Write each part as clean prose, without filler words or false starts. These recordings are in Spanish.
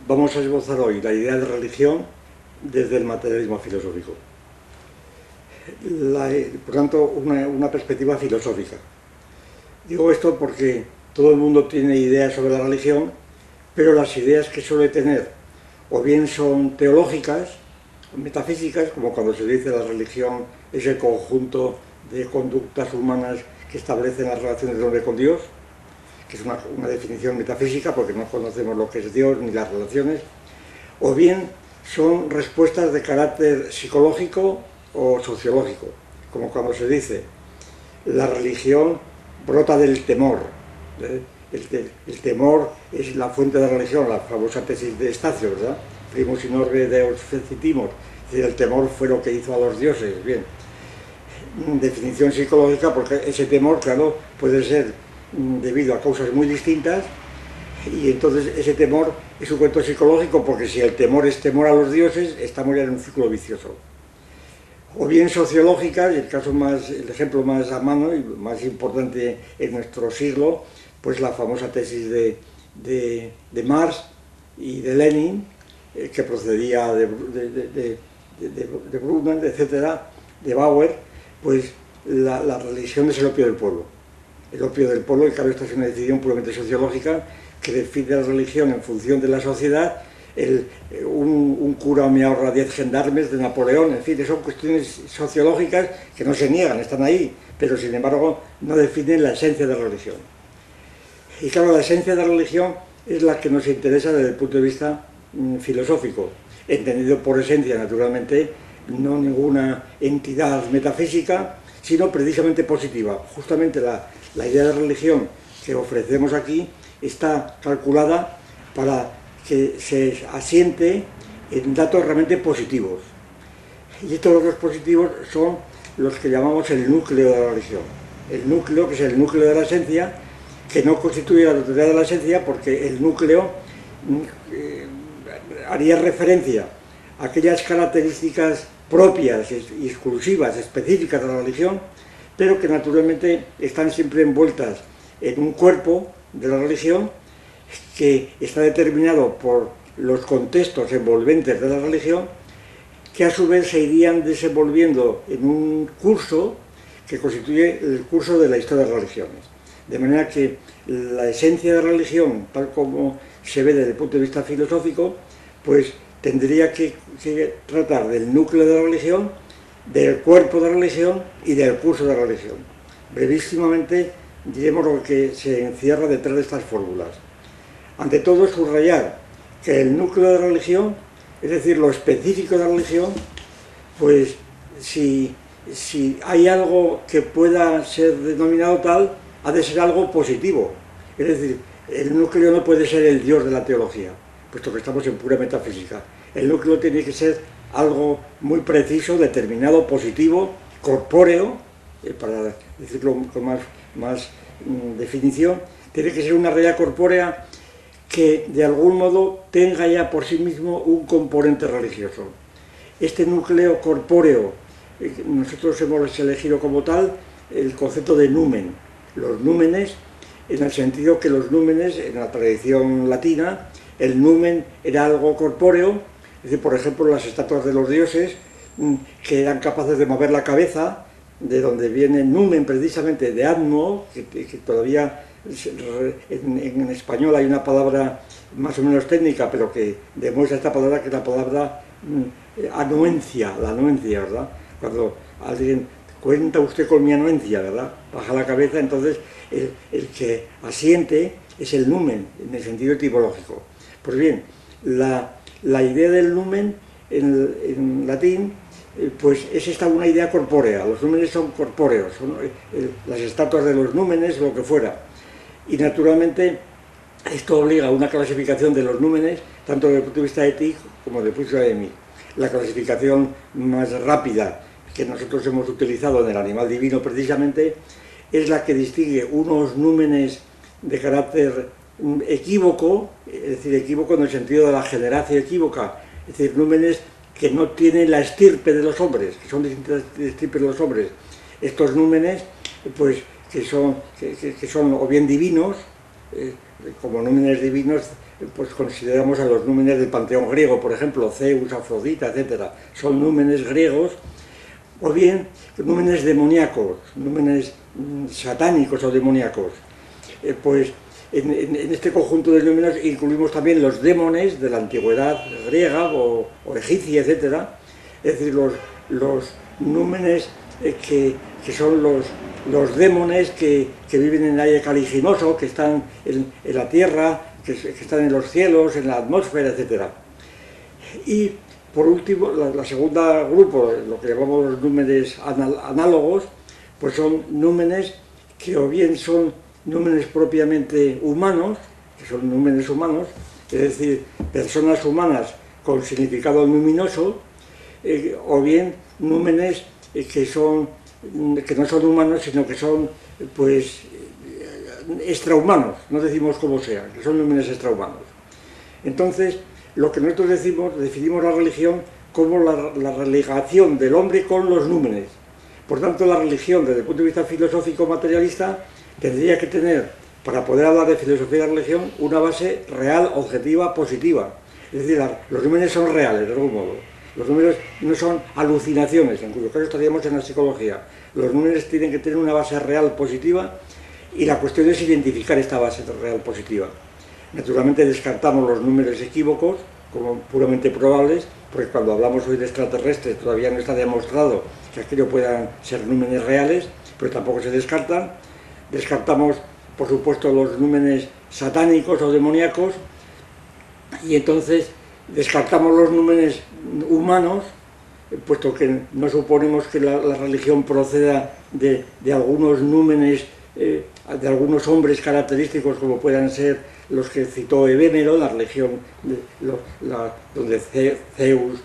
vamos a esbozar hoy la idea de religión desde el materialismo filosófico. Por tanto, una perspectiva filosófica. Digo esto porque todo el mundo tiene ideas sobre la religión, pero las ideas que suele tener o bien son teológicas, metafísicas, como cuando se dice la religión es el conjunto de conductas humanas que establecen las relaciones del hombre con Dios, que es una definición metafísica porque no conocemos lo que es Dios ni las relaciones, o bien son respuestas de carácter psicológico o sociológico, como cuando se dice la religión brota del temor. El temor es la fuente de la religión, la famosa tesis de Estacio, ¿verdad? Primus in orbe deos fecitimos, es decir, el temor fue lo que hizo a los dioses. Bien, definición psicológica, porque ese temor, claro, puede ser debido a causas muy distintas, y entonces ese temor es un cuento psicológico, porque si el temor es temor a los dioses, estamos ya en un ciclo vicioso. O bien sociológicas, y el ejemplo más a mano y más importante en nuestro siglo, pues la famosa tesis de Marx y de Lenin, que procedía de Brunner, etcétera, de Bauer, pues la religión es el opio del pueblo. El opio del pueblo, y claro, esta es una decisión puramente sociológica que define la religión en función de la sociedad. Un cura me ahorra 10 gendarmes de Napoleón, en fin, son cuestiones sociológicas que no se niegan, están ahí, pero sin embargo no definen la esencia de la religión. Y claro, la esencia de la religión es la que nos interesa desde el punto de vista filosófico, entendido por esencia, naturalmente, no ninguna entidad metafísica, sino precisamente positiva. Justamente la idea de religión que ofrecemos aquí está calculada para que se asiente en datos realmente positivos. Y estos datos positivos son los que llamamos el núcleo de la religión. El núcleo, que es el núcleo de la esencia, que no constituye la totalidad de la esencia, porque el núcleo haría referencia a aquellas características propias y exclusivas, específicas de la religión, pero que naturalmente están siempre envueltas en un cuerpo de la religión que está determinado por los contextos envolventes de la religión, que a su vez se irían desenvolviendo en un curso que constituye el curso de la historia de las religiones. De manera que la esencia de la religión, tal como se ve desde el punto de vista filosófico, pues tendría que tratar del núcleo de la religión, del cuerpo de la religión y del curso de la religión. Brevísimamente diremos lo que se encierra detrás de estas fórmulas. Ante todo, subrayar que el núcleo de la religión, es decir, lo específico de la religión, pues si hay algo que pueda ser denominado tal, ha de ser algo positivo. Es decir, el núcleo no puede ser el Dios de la teología, puesto que estamos en pura metafísica. El núcleo tiene que ser algo muy preciso, determinado, positivo, corpóreo, para decirlo con más definición, tiene que ser una realidad corpórea que de algún modo tenga ya por sí mismo un componente religioso. Este núcleo corpóreo, nosotros hemos elegido como tal el concepto de numen. Los númenes, en el sentido que los númenes, en la tradición latina, el numen era algo corpóreo, es decir, por ejemplo, las estatuas de los dioses, que eran capaces de mover la cabeza, de donde viene numen precisamente de admo, que todavía en español hay una palabra más o menos técnica, pero que demuestra esta palabra, que es la palabra anuencia, la anuencia, ¿verdad? Cuando alguien cuenta usted con mi anuencia, ¿verdad? Baja la cabeza, entonces el que asiente es el numen, en el sentido etimológico. Pues bien, la idea del numen en latín, pues es una idea corpórea. Los númenes son corpóreos, son las estatuas de los númenes, lo que fuera. Y naturalmente esto obliga a una clasificación de los númenes, tanto desde el punto de vista ético como desde el punto de vista de mí. La clasificación más rápida que nosotros hemos utilizado en el animal divino precisamente es la que distingue unos númenes de carácter equívoco, es decir, equívoco en el sentido de la generación equívoca, es decir, númenes que no tienen la estirpe de los hombres, que son distintas estirpes de los hombres. Estos númenes, pues, que son o bien divinos, como númenes divinos, pues consideramos a los númenes del panteón griego, por ejemplo, Zeus, Afrodita, etcétera. Son númenes griegos, o bien númenes demoníacos, númenes satánicos o demoníacos. Pues en este conjunto de números incluimos también los démones de la antigüedad griega o egipcia, etcétera. Es decir, los númenes que son los démones que viven en el aire caliginoso, que están en la tierra, que están en los cielos, en la atmósfera, etcétera. Y por último, la segunda grupo, lo que llamamos los númenes análogos, pues son númenes que o bien son númenes propiamente humanos, que son númenes humanos, es decir, personas humanas con significado luminoso, o bien númenes que no son humanos, sino que son, pues, extrahumanos, no decimos como sea, que son númenes extrahumanos. Entonces, lo que nosotros definimos la religión como la religación del hombre con los númenes. Por tanto, la religión, desde el punto de vista filosófico materialista, tendría que tener, para poder hablar de filosofía de religión, una base real, objetiva, positiva. Es decir, los números son reales, de algún modo. Los números no son alucinaciones, en cuyo caso estaríamos en la psicología. Los números tienen que tener una base real, positiva, y la cuestión es identificar esta base real, positiva. Naturalmente descartamos los números equívocos como puramente probables, porque cuando hablamos hoy de extraterrestres todavía no está demostrado que aquello puedan ser números reales, pero tampoco se descartan. Descartamos, por supuesto, los números satánicos o demoníacos, y entonces descartamos los números humanos, puesto que no suponemos que la religión proceda de algunos númenes, de algunos hombres característicos como puedan ser los que citó Ebémero, la religión donde Zeus,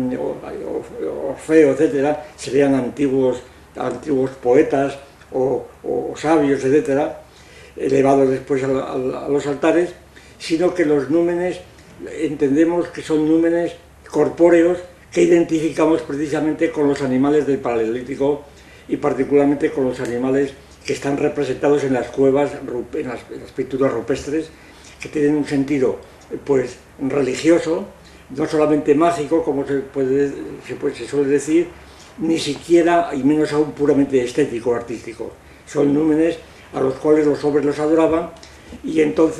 Orfeo, etcétera, serían antiguos poetas o sabios, etcétera, elevados después a los altares, sino que los númenes entendemos que son númenes corpóreos que identificamos precisamente con los animales del Paleolítico y particularmente con los animales que están representados en las cuevas, en las pinturas rupestres, que tienen un sentido, pues, religioso, no solamente mágico, como se suele decir, ni siquiera, y menos aún, puramente estético, artístico. Son númenes a los cuales los hombres los adoraban y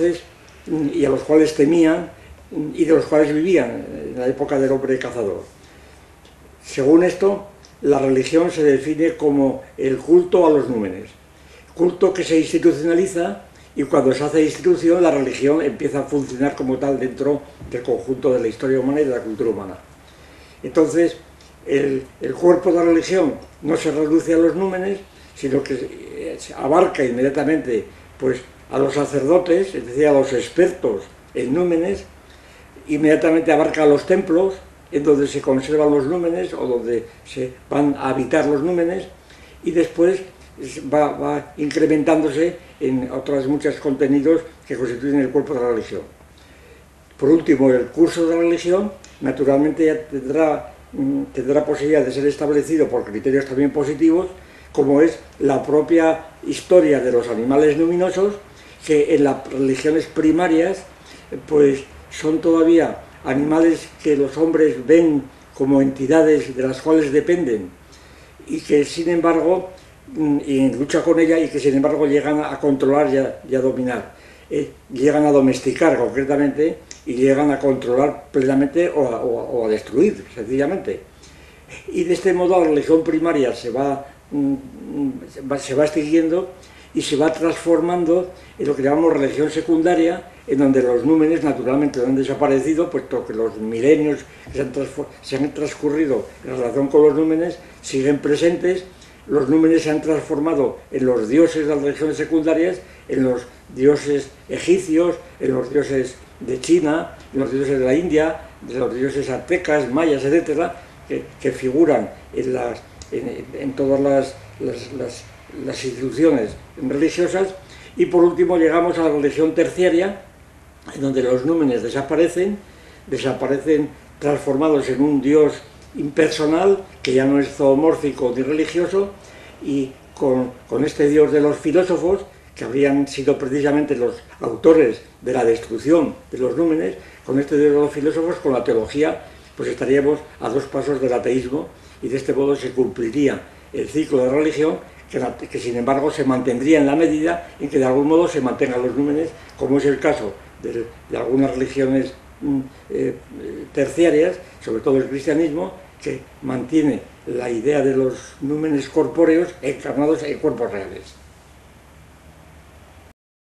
a los cuales temían y de los cuales vivían en la época del hombre cazador. Según esto, la religión se define como el culto a los númenes, culto que se institucionaliza, y cuando se hace institución, la religión empieza a funcionar como tal dentro del conjunto de la historia humana y de la cultura humana. Entonces, el cuerpo de la religión no se reduce a los númenes, sino que abarca inmediatamente, pues, a los sacerdotes, es decir, a los expertos en númenes, inmediatamente abarca a los templos, en donde se conservan los númenes o donde se van a habitar los númenes, y después va incrementándose en otros muchos contenidos que constituyen el cuerpo de la religión. Por último, el curso de la religión naturalmente ya tendrá posibilidad de ser establecido por criterios también positivos, como es la propia historia de los animales luminosos, que en las religiones primarias pues son todavía animales que los hombres ven como entidades de las cuales dependen y que sin embargo y lucha con ella, y que sin embargo llegan a controlar y a dominar, llegan a domesticar concretamente y llegan a controlar plenamente o a destruir sencillamente. Y de este modo la religión primaria se va extinguiendo y se va transformando en lo que llamamos religión secundaria, en donde los númenes naturalmente han desaparecido, puesto que los milenios que se han transcurrido en relación con los númenes siguen presentes. Los númenes se han transformado en los dioses de las religiones secundarias, en los dioses egipcios, en los dioses de China, en los dioses de la India, en los dioses aztecas, mayas, etcétera, que figuran en todas las instituciones religiosas. Y por último llegamos a la religión terciaria, en donde los númenes desaparecen transformados en un dios impersonal, que ya no es zoomórfico ni religioso, y con este dios de los filósofos, que habrían sido precisamente los autores de la destrucción de los númenes, con este de los filósofos, con la teología, pues estaríamos a 2 pasos del ateísmo, y de este modo se cumpliría el ciclo de religión, que sin embargo se mantendría en la medida en que de algún modo se mantengan los númenes, como es el caso de algunas religiones terciarias, sobre todo el cristianismo, que mantiene la idea de los númenes corpóreos encarnados en cuerpos reales.